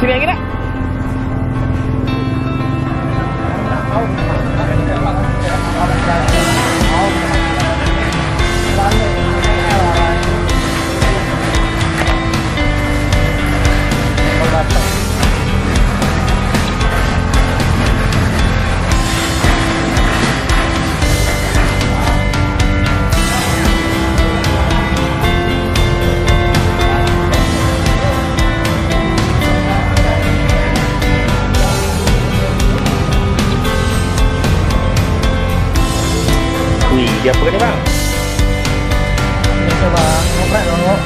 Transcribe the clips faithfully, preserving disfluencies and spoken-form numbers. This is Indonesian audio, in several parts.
Sini lagi nak. Wih, dia apa nih bang? Bisa bang, ngoprek dong.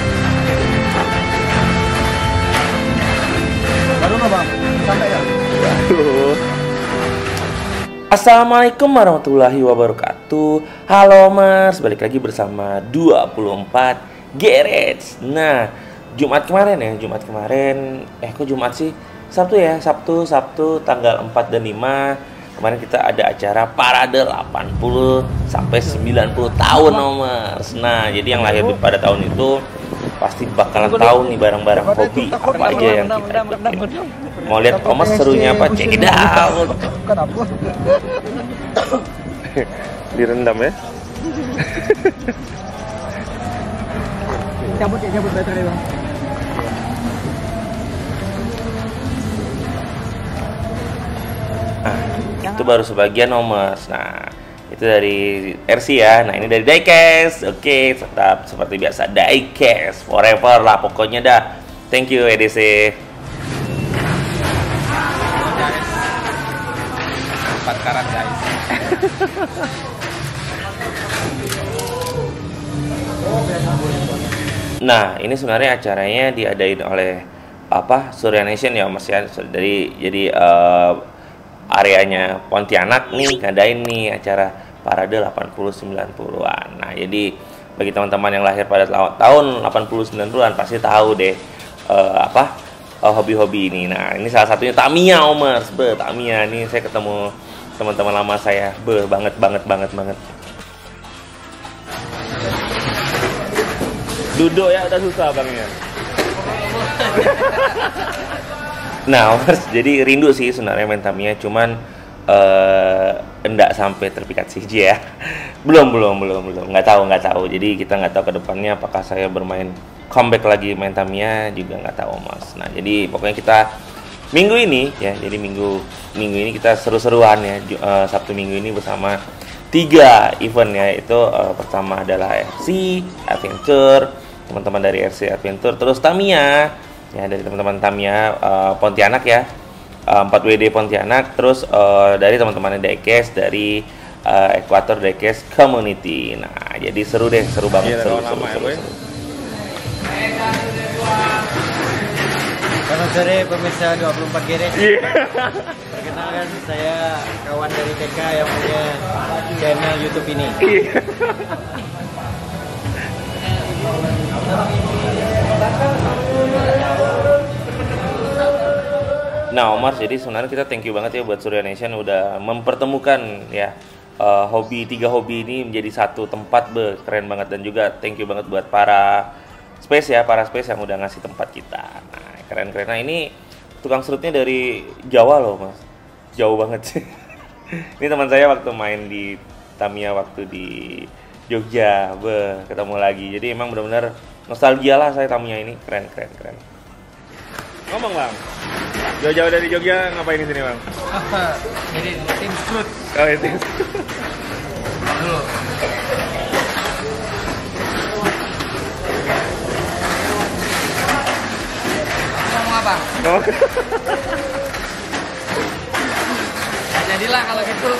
Baru no bang, sampai ya? Waduh. Assalamualaikum warahmatullahi wabarakatuh. Halo Mas, balik lagi bersama dua puluh empat Garage. Nah, Jumat kemarin ya, Jumat kemarin Eh kok Jumat sih? Sabtu ya, Sabtu, Sabtu tanggal empat dan lima. Kemarin kita ada acara parade delapan puluh sampai sembilan puluh tahun Omers. Nah, jadi yang lahir pada tahun itu pasti bakalan tahu nih barang-barang hobi apa aja yang kita ikutin. Mau lihat Omers serunya apa? Check it out. Direndam ya. Cabut ya, cabut baterai bang. Nah, itu baru sebagian Omers. Nah, itu dari R C ya. Nah, ini dari Diecast. Oke, tetap seperti biasa Diecast forever lah pokoknya dah. Thank you E D C. Empat karat guys. Nah, ini sebenarnya acaranya diadain oleh apa? Surya Nation ya Mas ya. Dari jadi uh, areanya Pontianak nih ngadain nih acara parade delapan puluh sembilan puluhan. Nah, jadi bagi teman-teman yang lahir pada tahun delapan puluh sembilan puluhan pasti tahu deh uh, apa uh, hobi-hobi ini. Nah, ini salah satunya Tamiya Omers. Be, Tamiya nih saya ketemu teman-teman lama saya. Be, banget banget banget banget. Duduk ya udah susah bangnya. Nah, Omers, jadi rindu sih sebenarnya main Tamiya, cuman uh, enggak sampai terpikat C J ya. Belum, belum, belum, belum. Nggak tahu, nggak tahu. Jadi kita nggak tahu ke depannya apakah saya bermain comeback lagi main Tamiya juga nggak tahu, Mas. Nah, jadi pokoknya kita minggu ini ya, jadi minggu minggu ini kita seru-seruan ya. Uh, Sabtu minggu ini bersama tiga event ya. Itu uh, pertama adalah R C Adventure, teman-teman dari R C Adventure, terus Tamiya. Ya, dari teman-teman Tamiya uh, Pontianak ya, uh, empat W D Pontianak, terus uh, dari teman-teman Diecast dari uh, Equator Diecast Community. Nah, jadi seru deh, seru banget, Iya, seru, lama seru, ya, seru, boy. seru. Selamat sore pemirsa dua puluh empat Garage. Yeah. Perkenalkan, saya kawan dari T K yang punya channel YouTube ini. Nah, Omar, jadi sebenarnya kita thank you banget ya buat Surya Nation udah mempertemukan ya uh, hobi tiga hobi ini menjadi satu tempat. Be, keren banget. Dan juga thank you banget buat para space ya, para space yang udah ngasih tempat kita. Nah, keren-keren. Nah, ini tukang serutnya dari Jawa loh, Mas. Jauh banget sih. Ini teman saya waktu main di Tamiya waktu di Jogja, be, ketemu lagi. Jadi emang benar-benar nostalgia lah saya Tamiya ini. Keren, keren, keren. Ngomong bang, jauh-jauh dari Jogja ngapain di sini bang? Jadi tim strut. Oh itu. Dulu. Ngomong apa? Oh. Nah, jadilah kalau gitu.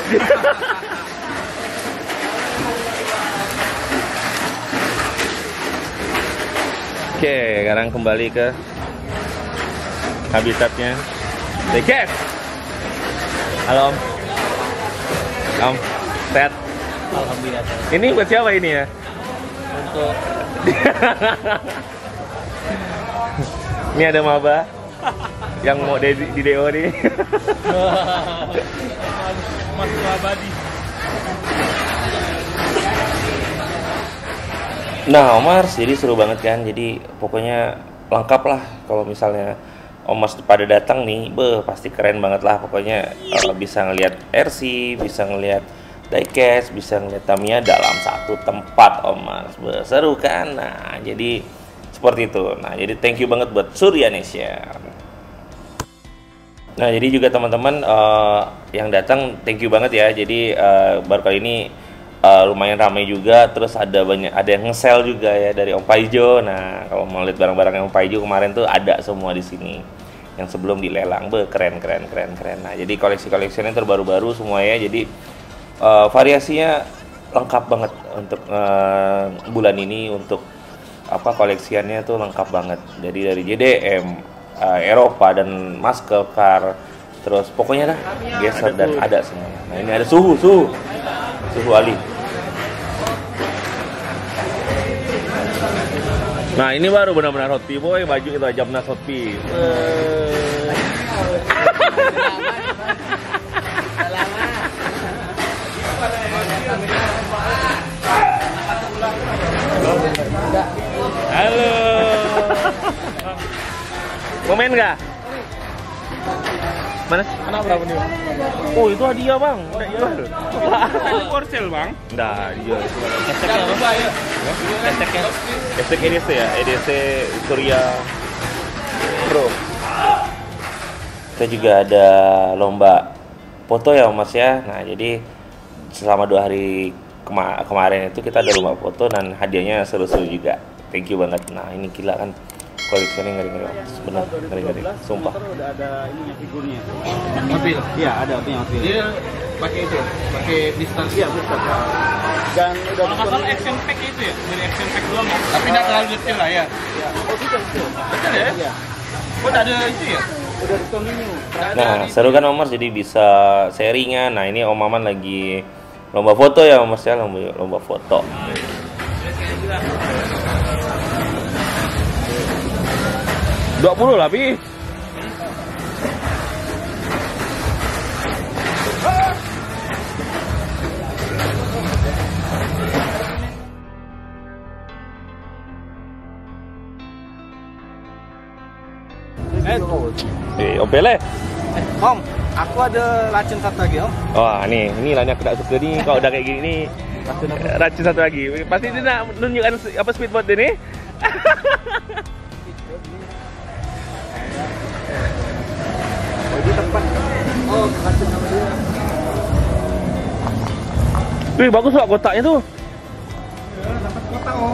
Oke, sekarang kembali ke habitatnya Diecast. Halo Om. Om, sehat? Alhamdulillah. Ini buat siapa ini ya? Untuk Ini ada maba yang mau di, di D O nih. Mas abadi. Nah, Omar, jadi seru banget kan. Jadi pokoknya lengkap lah kalau misalnya Omas pada datang nih, beh pasti keren banget lah pokoknya. Uh, bisa ngelihat R C, bisa ngelihat diecast, bisa ngelihat Tamiya dalam satu tempat Omas. Beh, seru kan? Nah, jadi seperti itu. Nah, jadi thank you banget buat Suryanesia. Nah, jadi juga teman-teman uh, yang datang thank you banget ya. Jadi uh, baru kali ini uh, lumayan ramai juga, terus ada banyak ada yang nge-sell juga ya dari Om Paijo. Nah, kalau mau lihat barang-barang yang Om Paijo kemarin tuh ada semua di sini. Yang sebelum dilelang, be keren keren keren keren. Nah, jadi koleksi-koleksinya terbaru-baru semua ya. Jadi uh, variasinya lengkap banget untuk uh, bulan ini, untuk apa koleksiannya tuh lengkap banget. Jadi dari J D M, uh, Eropa dan muscle car, terus pokoknya dah geser dan ada semuanya. Nah, ini ada suhu suhu suhu Ali. Nah, ini baru benar-benar hot pea boy, baju itu Ajabnas hot pea. Halo. Mau main nggak? Mana? Mana berapa nih? Oh, itu hadiah bang. Udah jual. Ini korsel bang. Udah dijual. Esteknya apa? Esteknya. Estek E D C ya, E D C Surya Pro. Kita juga ada lomba foto ya Mas ya. Nah, jadi selama dua hari kema kemarin itu kita ada lomba foto dan hadiahnya seru-seru juga. Thank you banget. Nah, ini gila kan. Koleksinya ngeri-ngeri, benar ngeri-ngeri, sumpah. Udah ada ininya figurnya. Mobil. Iya, ada mobil. Dia pakai itu, pakai Blister. Iya, betul. Dan udah Kalau nggak salah action pack itu ya, dari action pack doang ya. Tapi nggak terlalu detail lah ya. Iya. Oh, betul betul. Betul ya? Iya. Oh, nggak ada itu ya? Udah ditonton. Nah, seru kan Om Mars, jadi bisa sharingan. Nah, ini Om Maman lagi lomba foto ya Om Mars ya, lomba, lomba foto. dua puluh lah, Pi. Eh, Om Pele. Om, aku ada racun satu lagi, Om. Wah, nih, ini lah yang aku tak suka nih. Kalau udah kayak gini nih, racun satu lagi. Pasti dia nak menunjukkan apa speedboat dia nih. Di tempat. Oh, racun sama dia. Wih, bagus lah kotaknya tuh. Ya, dapat kotak, Om.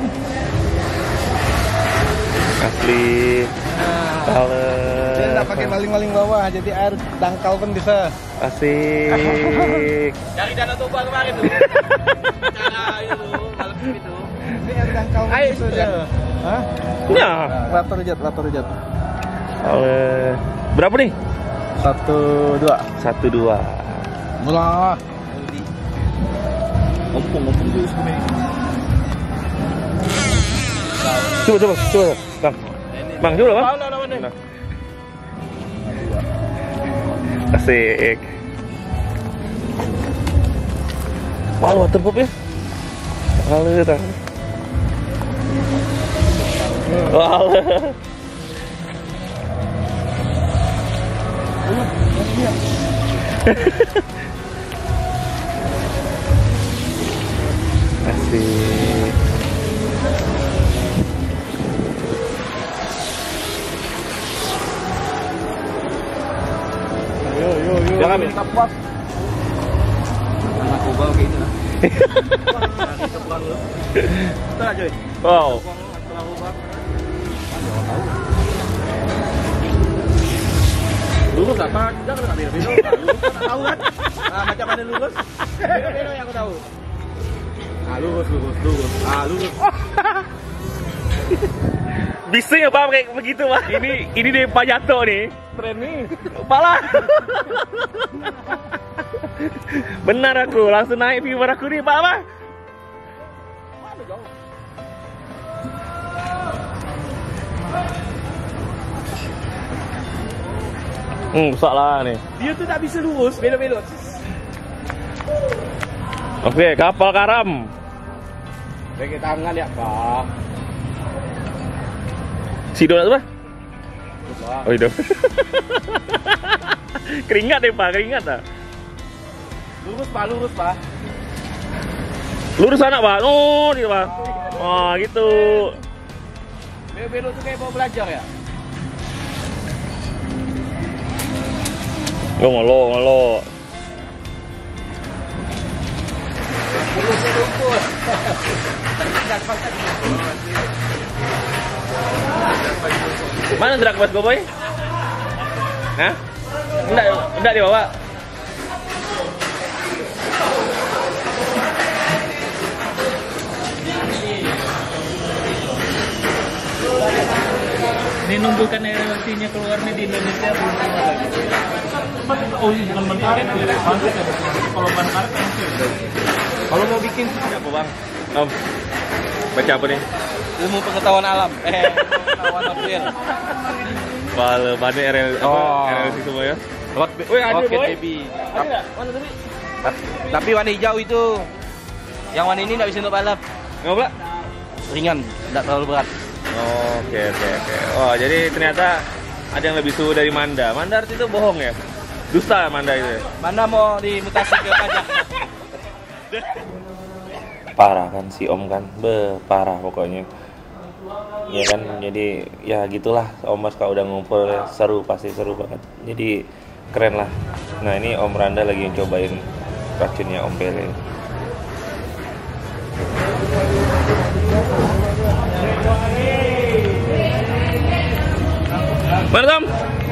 Asli. Kalau Dia nggak pakai maling-maling bawah, jadi air dangkal pun bisa. asik. Dari Danau Toba kemarin tuh. Cara itu, malam itu. Ini air dangkal pun Ayo, bisa. sudah. Hah? Ya. Lator jet, lator jet. Oleh. Berapa nih? Satu dua. Satu dua. Mula. Ompong-ompong dulu sebenarnya. Coba coba coba. Bang. Bang coba bang. Mana lawan dia? Nah. Asik. Malu waterpop ya? Malu tak? Malu. Asik. Yo yo yo. Jangan ambil. Tepat. Anak kubal kayak gitu lah. Kita aja. Wow. Lurus apa? Jangan nggak beda-beda. Lurus tak tahu kan? Ah, macam mana lurus? Beda-beda yang aku tahu. Ah, lurus, lurus, lurus. Ah, lurus. Bisa ya Pak kayak begitu Pak. Ini ini deh Pak Jato nih. Tren nih. Pala. Benar aku, langsung naik viewer aku nih Pak Pak. Hmm, besar lah nih. Dia tuh tak bisa lurus, beda-beda. Oke, kapal karam. Pakai tangan ya, Pak. Si donat apa? Pak. Oh hidup. Keringat deh Pak, keringat dah. Lurus Pak, lurus Pak. Lurus anak Pak, oh gitu Pak. Oh gitu. Belok-belok tuh kayak mau belajar ya? Lo ngolo, ngolo. Mana drag bus boy? Hah? Enggak, enggak dibawa. Ini nunggukan R L T-nya keluar nih di Indonesia belum lama lagi. Oh iya, bukan ban karet ya? Kalau ban karet kan oke. Kalau mau bikin Apa bang? Om, baca apa nih? Ilmu pengetahuan alam. Eh, pengetahuan nuklir. Bale, bane R L, apa? Oh. R L C semua ya? Rock, Wih, ada, Rocket boy. Baby. Ada nggak? Mana tadi? Tapi warna hijau itu. Yang warna ini nggak bisa untuk balap. Nggak pula? Ringan, nggak terlalu berat. Oke, oke, oke. Oh, jadi ternyata ada yang lebih suhu dari Manda. Manda arti itu bohong ya? Dusta Manda itu ya? Mana mau dimutasi ke pajak? Parah kan si Om kan, be parah pokoknya. Ya kan, jadi ya gitulah Om Mas kalau udah ngumpul seru, pasti seru banget. Jadi keren lah. Nah ini Om Randa lagi cobain racunnya Om Pele. Mana Tom?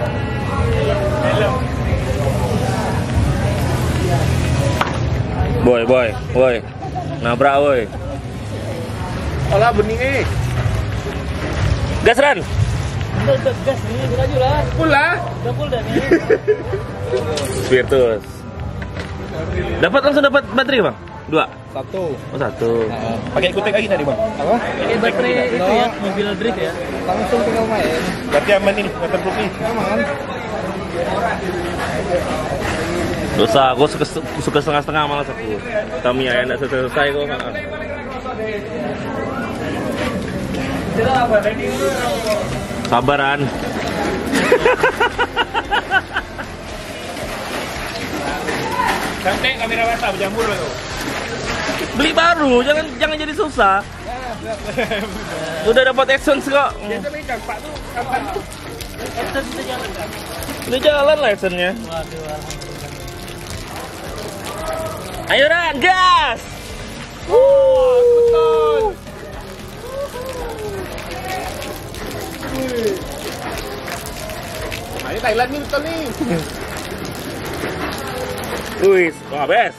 Boy, boy, boy. Nabrak boy. Olah bening eh. Gas Ran. Udah, udah gas nih, udah laju lah. Pula. Udah full dah nih. Virtus. Dapat langsung dapat baterai bang? Dua. Satu. Oh satu. Nah, pakai kutek lagi tadi bang. Apa? Ini baterai itu ya, mobil drift ya. Langsung tinggal main. Berarti aman ini, waterproof nih. Aman. Dosa, aku suka, suka setengah-setengah malas aku. Kami ya enggak selesai kok. Sabaran. Sampai kamera mata berjamur loh. Beli baru, jangan jangan jadi susah. Udah dapat Exxons kok. Biasa ikan pak tuh kapan tuh? Kita bisa jalan kan? Udah jalan lah Exxonsnya. Waduh, alhamdulillah. Ayo Ran, gas! Betul. Nah, ini Thailand nih betul nih. Wih, wah best.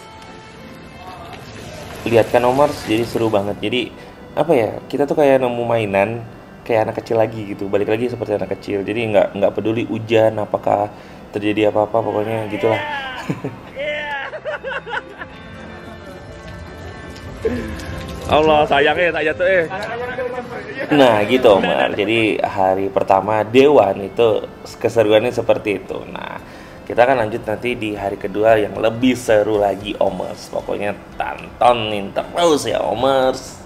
Lihat kan Omar, jadi seru banget. Jadi apa ya? Kita tuh kayak nemu mainan kayak anak kecil lagi gitu. Balik lagi seperti anak kecil. Jadi nggak nggak peduli hujan apakah terjadi apa-apa, pokoknya gitulah. Allah sayangnya tak jatuh eh. Nah gitu Omar. Jadi hari pertama Dewan itu keseruannya seperti itu. Nah kita akan lanjut nanti di hari kedua yang lebih seru lagi Omers. Pokoknya tontonin terus ya Omers.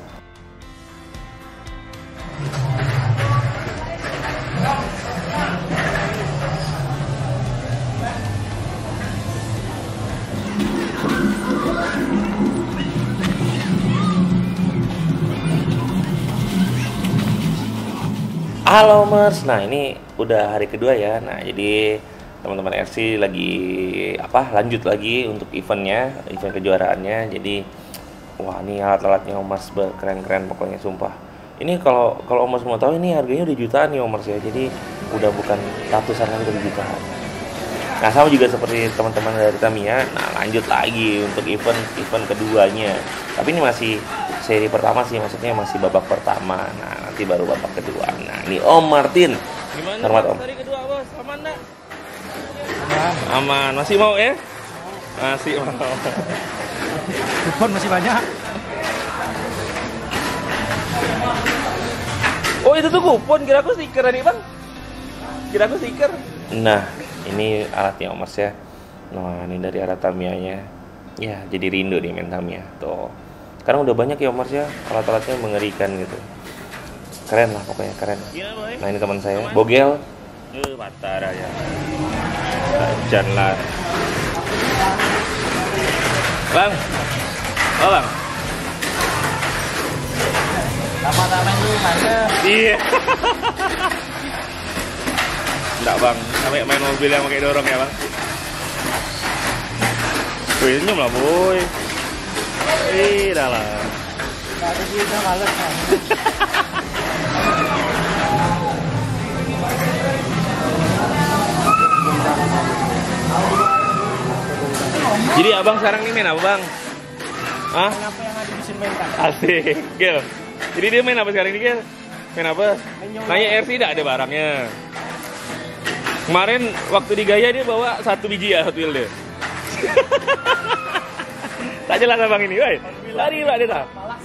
Halo Mers, nah ini udah hari kedua ya. Nah jadi teman-teman R C lagi apa lanjut lagi untuk eventnya, event kejuaraannya. Jadi wah ini alat-alatnya Omers keren-keren pokoknya sumpah. Ini kalau kalau Omers mau tahu ini harganya udah jutaan nih Omers ya. Jadi udah bukan ratusan lagi, udah jutaan. Nah sama juga seperti teman-teman dari Tamiya. Nah lanjut lagi untuk event event keduanya. Tapi ini masih seri pertama sih, maksudnya masih babak pertama. Nah nanti baru babak kedua. Nah ini Om Martin. Gimana? Selamat Om. Hari kedua bos, aman enggak? Aman. Masih mau ya? Masih mau. Kupon masih banyak. Oh itu tuh kupon, kira aku stiker nih bang. Kira aku stiker. Nah ini alatnya Om Mars ya. Nah ini dari alat Tamiya-nya. Ya jadi rindu nih main Tamiya. Tuh. Sekarang udah banyak ya Om Mars ya, alat-alatnya mengerikan gitu. Keren lah pokoknya, keren. Nah ini teman saya, Bogel. Eh, patah aja. Hujan lah. Bang. Oh, Bang. Lama-lama lu mana? Iya. Enggak, Bang. Sampai main mobil yang pakai dorong ya, Bang. Wih, senyum lah, boy. Ih, dah lah. Tapi kita males kan. Jadi abang sekarang ini main apa, Bang? Hah? Apa yang ada di Sirmentan? Asik, Gil. Jadi dia main apa sekarang ini, Gil? Main apa? Nanya R C tidak ada barangnya. Kemarin waktu di Gaya dia bawa satu biji ya, satu wheel dia. Tak jelas abang ini, woi. Lari Pak Desa.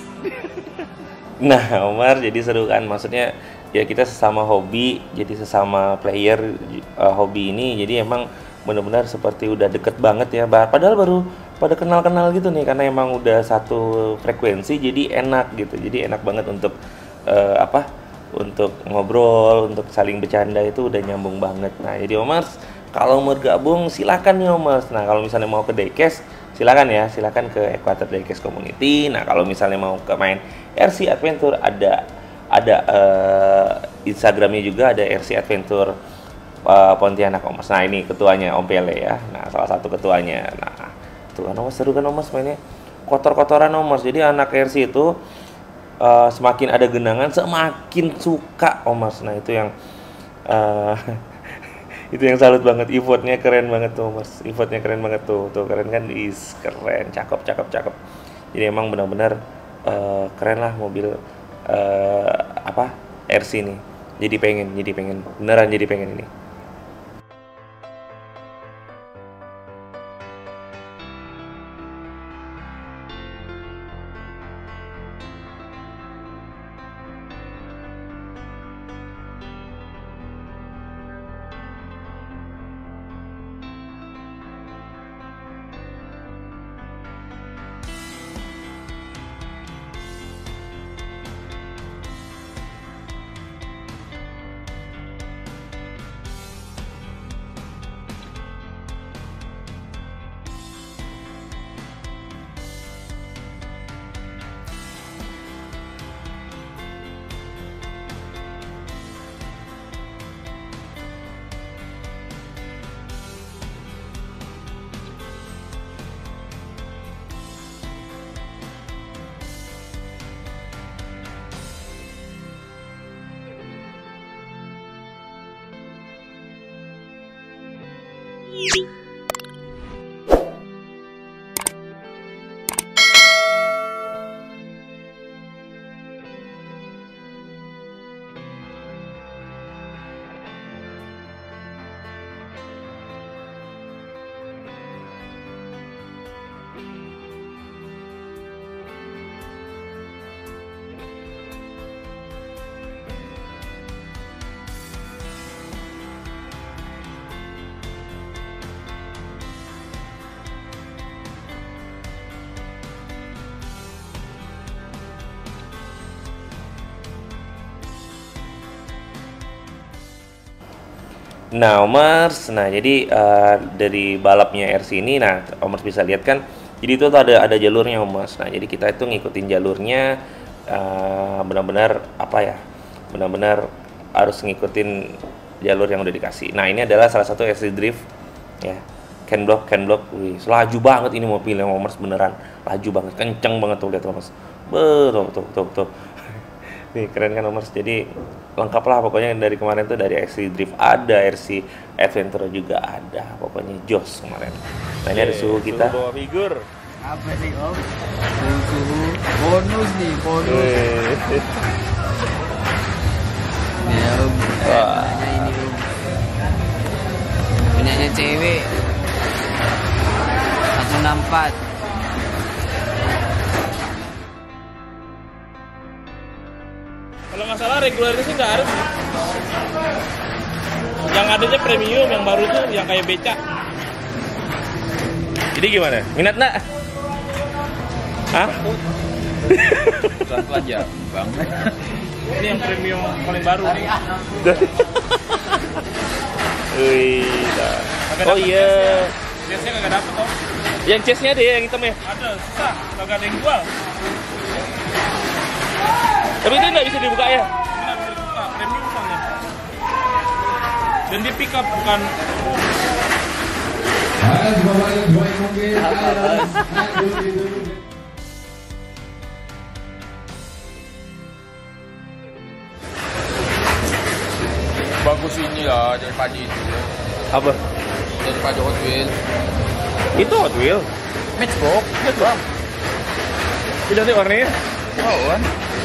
Nah, Omar, jadi seru kan, maksudnya ya kita sesama hobi, jadi sesama player uh, hobi ini, jadi emang benar-benar seperti udah deket banget ya. Padahal baru pada kenal-kenal gitu nih, karena emang udah satu frekuensi, jadi enak gitu. Jadi enak banget untuk uh, apa? Untuk ngobrol, untuk saling bercanda itu udah nyambung banget. Nah, jadi Omar, kalau mau gabung silakan nih Omar. Nah, kalau misalnya mau ke Diecast, silakan ya, silakan ke Equator Diecast Community. Nah, kalau misalnya mau ke main R C Adventure, ada ada uh, Instagramnya juga, ada R C Adventure Uh, Pontianak Om Mas. Nah, ini ketuanya Om Pele ya. Nah, salah satu ketuanya. Nah, tuh kan Om Mas, seru kan Om Mas mainnya. Kotor-kotoran Om Mas. Jadi anak R C itu uh, semakin ada genangan semakin suka Om Mas. Nah, itu yang uh, itu yang salut banget. Effortnya keren banget tuh Om Mas. Effortnya keren banget tuh. Tuh keren kan? Is keren, cakep, cakep, cakep. Jadi emang benar-benar uh, keren lah mobil uh, apa? R C ini. Jadi pengen, jadi pengen. Beneran jadi pengen ini. Nah, Omers, nah jadi uh, dari balapnya R C ini, nah Omers bisa lihat kan, jadi itu tuh ada ada jalurnya Omers. Nah, jadi kita itu ngikutin jalurnya, uh, benar-benar apa ya, benar-benar harus ngikutin jalur yang udah dikasih. Nah, ini adalah salah satu R C drift, ya, can block, can block, wih, laju banget ini mobilnya Omers, beneran, laju banget, kenceng banget tuh lihat Omers, betul, tuh, tuh, tuh. Nih keren kan Omers, jadi lengkap lah pokoknya dari kemarin tuh, dari R C Drift ada, R C Adventure juga ada, pokoknya jos kemarin. Nah ini ada suhu kita. Suhu bawa figur. Apa nih Om? Suhu bonus nih, bonus. Ya Om, punyanya ini Om. Punyanya cewek. seratus enam puluh empat. Kalau nggak salah reguler sih nggak harus. Yang adanya premium, yang baru tuh yang kayak beca. Jadi gimana? Minat nggak? Hah? Pelan-pelan aja, Bang. Ini yang premium paling baru nih. Wih, dah. Oh iya. Biasanya nggak dapet om. Yang chestnya ada ya, yang hitam ya? Ada, susah. Nggak ada yang jual. Tapi itu nggak bisa dibuka ya? Nggak bisa dibuka, premium soalnya. Dan di pick up bukan. Bagus ini lah daripada itu. Apa? Daripada Hot Wheels. Itu Hot Wheel. Matchbox, Matchbox. Tidak sih warnanya? Oh kan?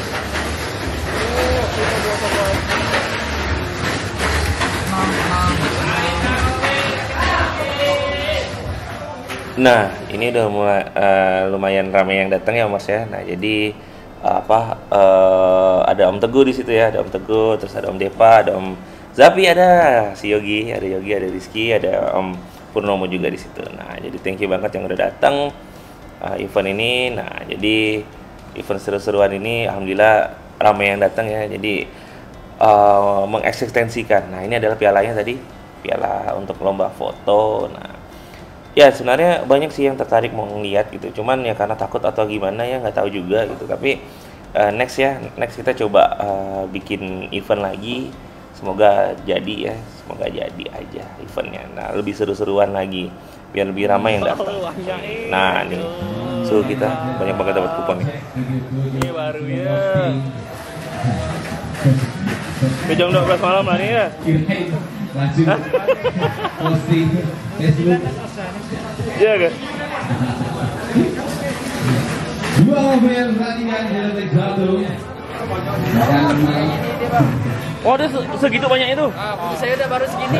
Nah, ini udah mulai uh, lumayan ramai yang datang ya Mas ya. Nah, jadi apa uh, ada Om Teguh di situ ya, ada Om Teguh, terus ada Om Depa, ada Om Zapi, ada si Yogi, ada Yogi, ada Rizky, ada Om Purnomo juga di situ. Nah, jadi thank you banget yang udah datang uh, event ini. Nah, jadi event seru-seruan ini alhamdulillah ramai yang datang ya. Jadi uh, mengeksistensikan. Nah, ini adalah pialanya tadi, piala untuk lomba foto. Nah, ya sebenarnya banyak sih yang tertarik mau ngeliat gitu, cuman ya karena takut atau gimana ya nggak tahu juga gitu. Tapi uh, next ya, next kita coba uh, bikin event lagi. Semoga jadi ya, semoga jadi aja eventnya. Nah, lebih seru-seruan lagi, biar lebih ramai yang datang. Nah, nih, so kita banyak banget dapat kupon nih. Ini baru ya. Ke jam dua belas malam lah nih ya. Lanjut posting Facebook. Iya kan? Dua mobil pertandingan di detik satu. Oh, ada segitu banyak itu? Ah, saya udah baru segini.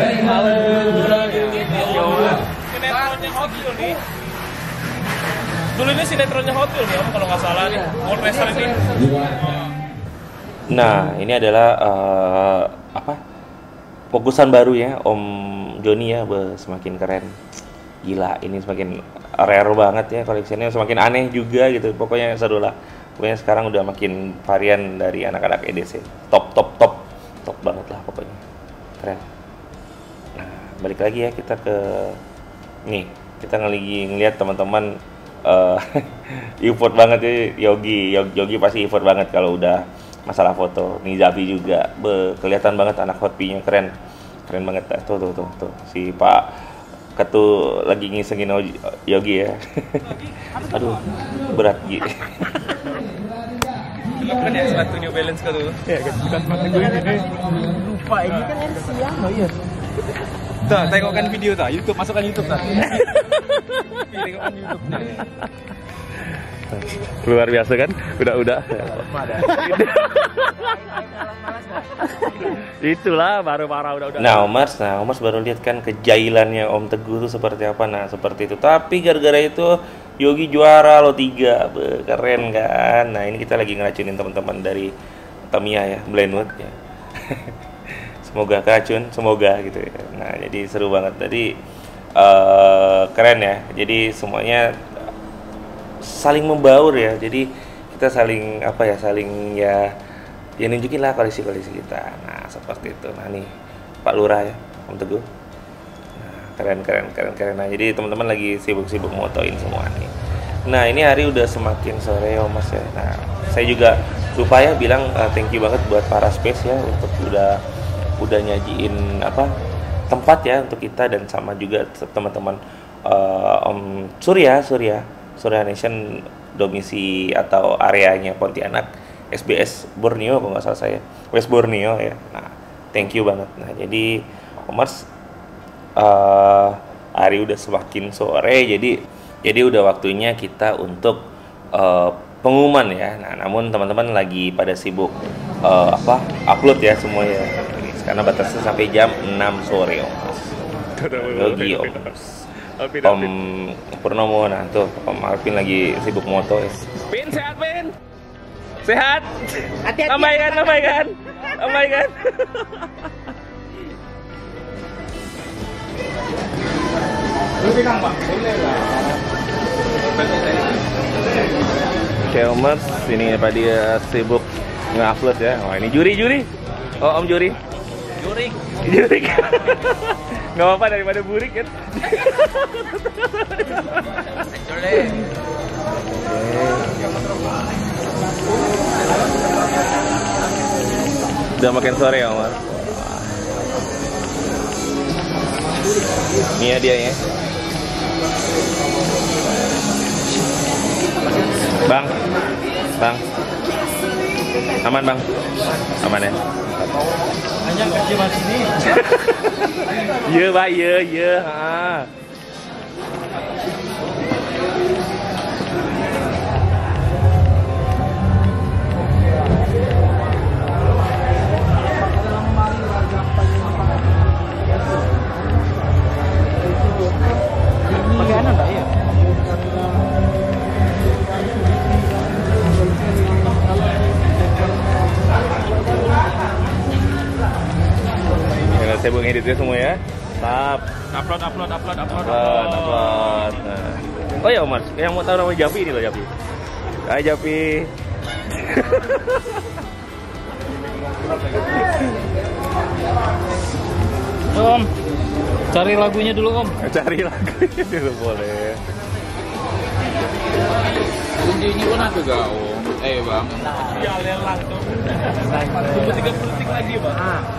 Sinetronnya Hotel nih. Dulu ini sinetronnya Hotel nih om kalau nggak salah nih. World Racer ini. Nah, ini adalah uh, apa? Fokusan baru ya Om Joni ya, be, semakin keren. Gila, ini semakin rare banget ya koleksinya, semakin aneh juga gitu. Pokoknya seru lah. Pokoknya sekarang udah makin varian dari anak-anak E D C. Top top top. Top banget lah pokoknya. Keren. Nah, balik lagi ya kita ke nih, kita lagi ngeliat teman-teman uh, effort banget ya Yogi. Yogi pasti effort banget kalau udah masalah foto. Nih Zabi juga, be, kelihatan banget anak hotpinya keren, keren banget. Tuh tuh tuh tuh si Pak Ketu lagi ngisengin Yogi ya. Aduh berat Gi. Kan ya sepatu New Balance kan tuh. Ya kan sepatu gue ini. Lupa ini kan yang siang. Oh iya. Tuh, tengokkan video tuh, YouTube, masukkan YouTube tuh. Tengokkan YouTube nih. Luar biasa kan? Udah-udah. Itulah baru parah udah-udah. Nah, Omars, nah Omars baru lihat kan kejailannya Om Teguh tuh seperti apa. Nah, seperti itu. Tapi gara-gara itu Yogi juara lo tiga. Be, keren kan? Nah, ini kita lagi ngeracunin teman-teman dari Tamiya ya, Blindwood ya. Semoga keracun, semoga gitu ya. Nah, jadi seru banget. Tadi uh, keren ya. Jadi semuanya saling membaur ya, jadi kita saling apa ya, saling ya ya nunjukin lah koleksi-koleksi kita. Nah seperti itu. Nah nih Pak Lurah ya, Om Teguh. Nah, keren keren keren keren. Nah jadi teman-teman lagi sibuk-sibuk motoin semua nih. Nah ini hari udah semakin sore ya Mas ya. Nah saya juga lupa ya bilang uh, thank you banget buat para space ya untuk udah udah nyajiin apa tempat ya untuk kita, dan sama juga teman-teman uh, Om Surya Surya Surya Nation domisi atau areanya Pontianak, S B S Borneo kalau nggak salah saya, West Borneo ya. Nah, thank you banget. Nah, jadi Omars uh, hari udah semakin sore, jadi jadi udah waktunya kita untuk uh, pengumuman ya. Nah, namun teman-teman lagi pada sibuk uh, apa upload ya semua ya, karena batasnya sampai jam enam sore Omars. Yogi Omars. Alvin, Om Alvin. Purnomo, nah tuh Om Alvin lagi sibuk moto ya. Pin, sehat Pin? Sehat? Hati-hati. Lambaikan, lambaikan. Lambaikan. Lebih kang Pak. Oke Omers, ini Pak dia sibuk nge-upload ya. Oh ini juri-juri. Oh Om juri. Juri. Juri. Nggak apa-apa daripada burik kan. Udah makin sore ya Omar. Ini ya dia ya. Bang, bang, aman bang, aman ya. Hanya kasih mas ini. Iya pak, iya, iya. Ha. Pakai anak enggak ya? Ya, saya buat ngeditnya semua ya. Tap. Upload, upload, upload, upload, Upload, upload. Nah. Oh ya Mas, yang mau tahu nama Japi ini loh Japi. Hai Japi. Om, cari lagunya dulu Om. Cari lagunya dulu boleh. Kuncinya pun aku gak om. Eh bang. Ya lelang tuh. Tunggu tiga puluh detik lagi bang.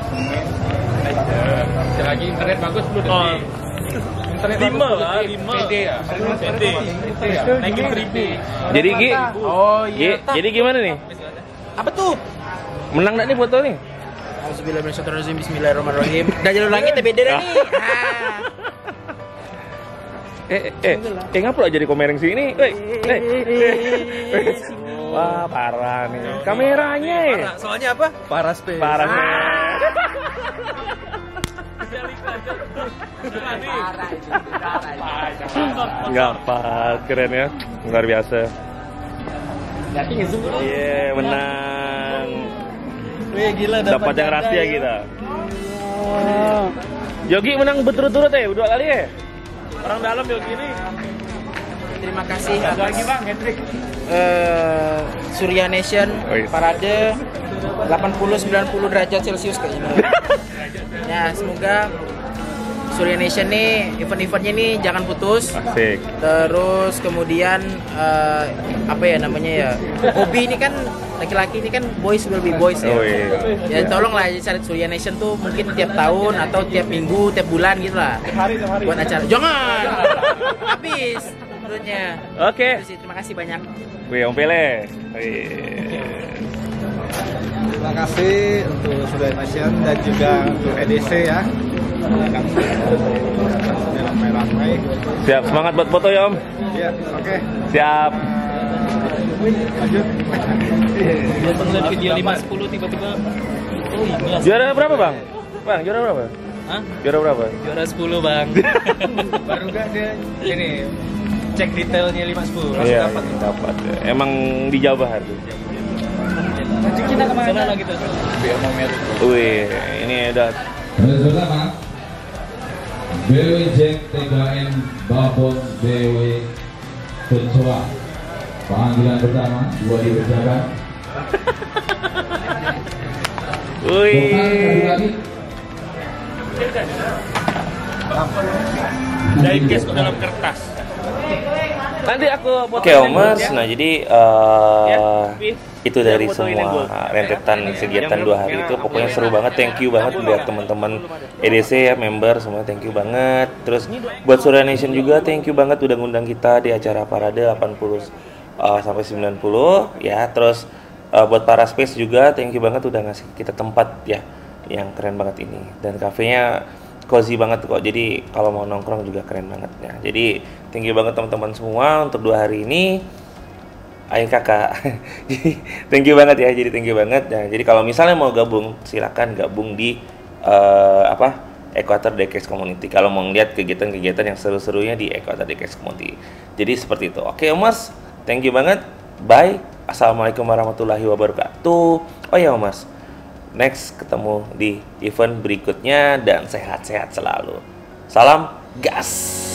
Selagi internet bagus sepuluh detik. Oh. Internet Lima bagus, lah, sepuluh detik. lima. P D ya. P D. Naikin seribu. Jadi Gi, Oh Gi, jadi gimana nih? Apa tuh? Menang nggak nih foto nih? Alhamdulillah, bismillahirrahmanirrahim. Dah jalur langit ya beda dah nih. Ah. Eh, eh, eh, ngapa lo jadi komering sini? Woi, eh, eh. Wah, parah nih. Kameranya ya. Soalnya apa? Paras pe. Parah nih. Nggak pas, keren ya. Luar biasa. Iya, menang. Wih gila Dapat yang rahasia kita. Yogi menang berturut-turut ya, dua kali ya. Orang dalam Yogi ini. Terima kasih Satu atas lagi bang, Hendrik. eh, Surya Nation Oh, iya. parade delapan puluh sampai sembilan puluh derajat Celcius kayaknya. Ya, semoga Surya Nation nih event-eventnya nih jangan putus. Asik. Terus kemudian eh, apa ya namanya ya? Hobi ini kan laki-laki ini kan boys will be boys ya. Oh iya. Ya tolonglah cari Surya Nation tuh mungkin tiap tahun atau tiap minggu, tiap bulan gitu lah. Hari, tiap hari. Buat acara. Jangan. Habis menurutnya. Oke. Itu sih, terima kasih banyak. Wih, Om Pele. Wih. Terima kasih untuk Surya Nation dan juga untuk E D C ya. Yang sudah ramai-ramai. Siap, semangat buat foto ya Om. Ya, oke. Siap. Lanjut. Dia ngeliat video lima sepuluh tiba-tiba. Oh ini asli. Juara berapa Bang? Bang, juara berapa? Hah? Juara berapa? Juara sepuluh bang. Baru gak dia Ini cek detailnya lima sepuluh. Langsung Iya, dapat. dapat. Emang di Jawa Barat tuh. Kita kemana lagi tuh? Biar mau merit. Wih, ini udah Pada pertama, B W Jack T K M Babon B W Pencoa. Panggilan pertama, dua dibacakan. wih. Diecast ke dalam kertas. Nanti aku Oke, Omers. Nah, jadi uh, Ya, Pi. itu dari Ya, fotoin semua gua. rentetan kegiatan dua hari itu pokoknya seru banget. Thank you banget buat teman-teman E D C ya, member semua, thank you banget. Terus buat Surya Nation juga thank you banget udah ngundang kita di acara parade delapan puluh uh, sampai sembilan puluh ya. Terus uh, buat para space juga thank you banget udah ngasih kita tempat ya yang keren banget ini, dan kafenya cozy banget kok. Jadi kalau mau nongkrong juga keren banget ya. Jadi thank you banget teman-teman semua untuk dua hari ini. Ayo kakak, jadi thank you banget ya. Jadi thank you banget. Nah, jadi kalau misalnya mau gabung, silakan gabung di uh, apa Equator Decades Community. Kalau mau ngeliat kegiatan-kegiatan yang seru-serunya di Equator Decades Community. Jadi seperti itu. Oke, Mas, thank you banget. Bye. Assalamualaikum warahmatullahi wabarakatuh. Oh ya, Mas, next ketemu di event berikutnya dan sehat-sehat selalu. Salam gas.